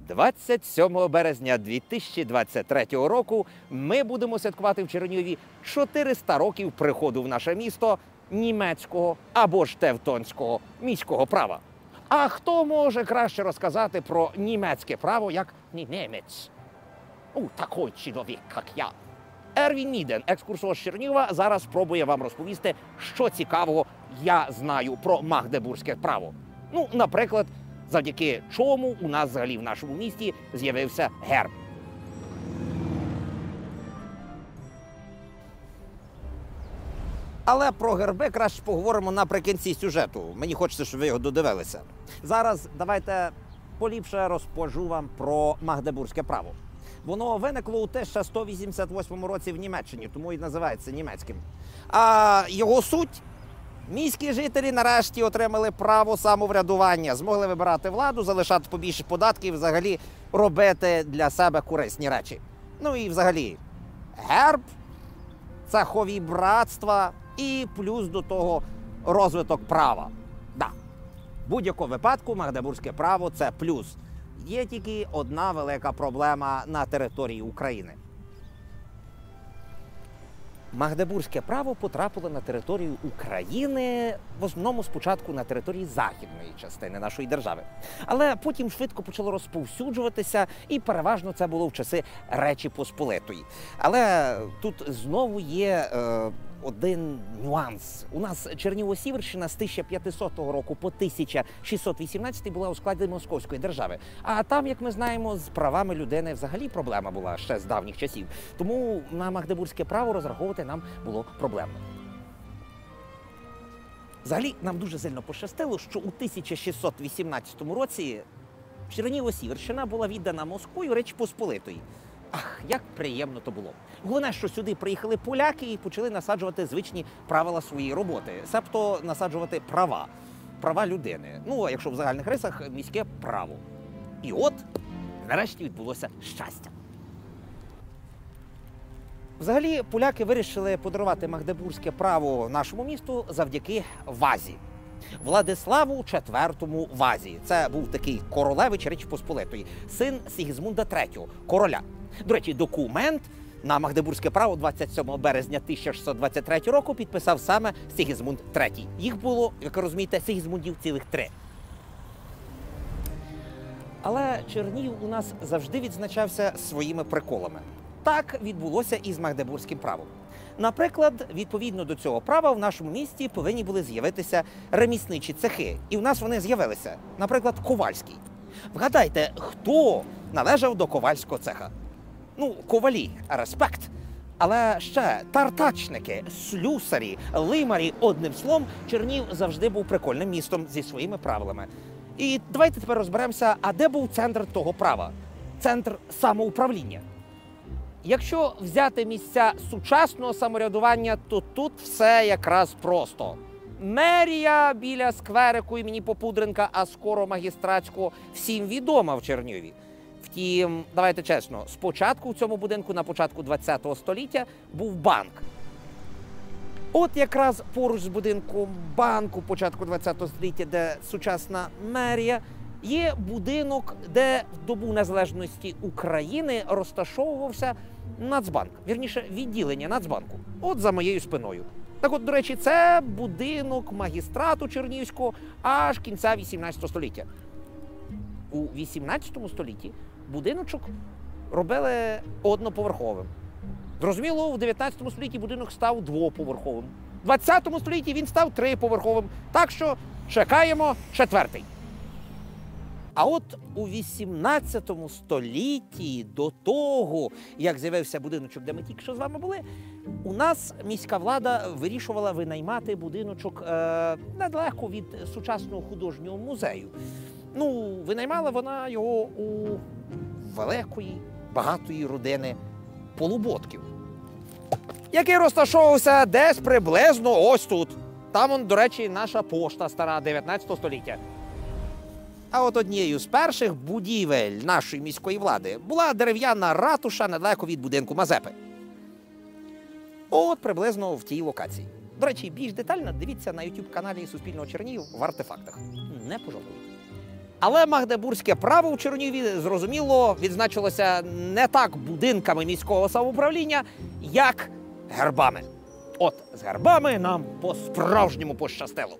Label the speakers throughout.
Speaker 1: 27 березня 2023 року ми будемо святкувати в Чернігові 400 років приходу в наше місто німецького або ж тевтонського міського права. А хто може краще розказати про німецьке право, як німець? Такий чоловік, як я. Ервін Міден, екскурсовод з Чернігова, зараз спробує вам розповісти, що цікавого я знаю про магдебурзьке право. Наприклад, завдяки чому у нас взагалі в нашому місті з'явився герб. Але про герби краще поговоримо наприкінці сюжету. Мені хочеться, щоб ви його додивилися. Зараз давайте поліпше розкажу вам про магдебурзьке право. Воно виникло у 1188 році в Німеччині, тому і називається німецьким. А його суть – міські жителі нарешті отримали право самоврядування, змогли вибирати владу, залишати побільше податків, взагалі робити для себе корисні речі. І взагалі герб, цехові братства і плюс до того розвиток права. В будь-якому випадку магдебурзьке право – це плюс. Є тільки одна велика проблема на території України. Магдебурзьке право потрапило на територію України, в основному спочатку на території західної частини нашої держави. Але потім швидко почало розповсюджуватися, і переважно це було в часи Речі Посполитої. Але тут знову є один нюанс. У нас Черніго-Сіверщина з 1500 року по 1618 була у складі Московської держави. А там, як ми знаємо, з правами людини взагалі проблема була ще з давніх часів. Тому на магдебурзьке право розраховувати нам було проблемно. Взагалі, нам дуже сильно пощастило, що у 1618 році Черніго-Сіверщина була віддана Москвою Речі Посполитої. Ах, як приємно то було. Головне, що сюди приїхали поляки і почали насаджувати звичні правила своєї роботи. Себто насаджувати права людини. А якщо в загальних рисах – міське право. І от, нарешті відбулося щастя. Взагалі, поляки вирішили подарувати магдебурзьке право нашому місту завдяки Вазі. Владиславу IV Вазі. Це був такий королевич Речі Посполитої, син Сігізмунда III, короля. До речі, документ на магдебурзьке право 27 березня 1623 року підписав саме Сігізмунд III. Їх було, як ви розумієте, Сігізмундів цілих 3. Але Чернігів у нас завжди відзначався своїми приколами. Так відбулося і з магдебурзьким правом. Наприклад, відповідно до цього права в нашому місті повинні були з'явитися ремісничі цехи. І в нас вони з'явилися. Наприклад, ковальський. Вгадайте, хто належав до ковальського цеха? Ковалі, респект. Але ще тартачники, слюсарі, лимарі, одним словом, Чернігів завжди був прикольним містом зі своїми правилами. І давайте тепер розберемося, а де був центр того права? Центр самоуправління. Якщо взяти місця сучасного самоврядування, то тут все якраз просто. Мерія біля скверику імені Попудренка, а скоро магістратського, всім відома в Чернігові. Втім, давайте чесно, спочатку в цьому будинку на початку ХХ століття був банк. От якраз поруч з будинком банку початку ХХ століття, де сучасна мерія, є будинок, де в добу незалежності України розташовувався Нацбанк. Вірніше, відділення Нацбанку. От за моєю спиною. Так от, до речі, це будинок магістрату Чернігівського аж кінця 18 століття. У 18 столітті будиночок робили одноповерховим. Зрозуміло, в 19 столітті будинок став двоповерховим. В 20 столітті він став триповерховим. Так що чекаємо четвертий. А от у 18 столітті, до того, як з'явився будиночок, де ми тільки що з вами були, у нас міська влада вирішувала винаймати будиночок недалеко від сучасного художнього музею. Винаймала вона його у великої, багатої родини Полуботків, який розташовувався десь приблизно ось тут. Там, до речі, наша пошта стара 19 століття. А от однією з перших будівель нашої міської влади була дерев'яна ратуша недалеко від будинку Мазепи. От приблизно в тій локації. До речі, більш детально дивіться на YouTube-каналі Суспільного Чернігів в артефактах. Не пожалуйте. Але магдебурзьке право в Чернігові, зрозуміло, відзначилося не так будинками міського самоуправління, як гербами. От з гербами нам по-справжньому пощастило.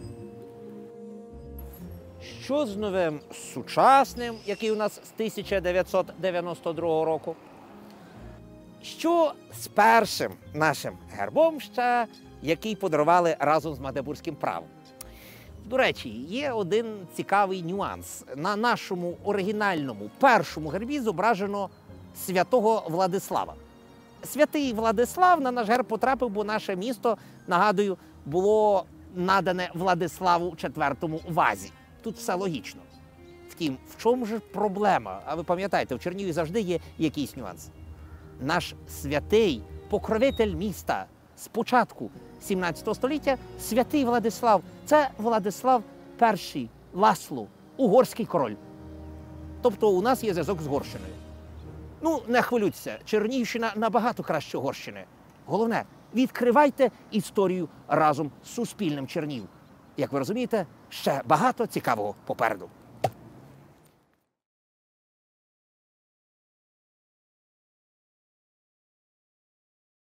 Speaker 1: Що з новим сучасним, який у нас з 1992 року? Що з першим нашим гербом ще, який подарували разом з магдебурзьким правом? До речі, є один цікавий нюанс. На нашому оригінальному першому гербі зображено святого Владислава. Святий Владислав на наш герб потрапив, бо наше місто, нагадую, було надане Владиславу IV Вазі. Тут все логічно. Втім, в чому ж проблема? А ви пам'ятаєте, в Чернігові завжди є якийсь нюанс. Наш святий покровитель міста з початку 17 століття, святий Владислав. Це Владислав І Ласло, угорський король. Тобто у нас є зв'язок з Угорщиною. Ну, не хвилюйтеся, Чернігівщина набагато краще Угорщини. Головне, відкривайте історію разом з Суспільним Чернігів. Як ви розумієте, ще багато цікавого попереду.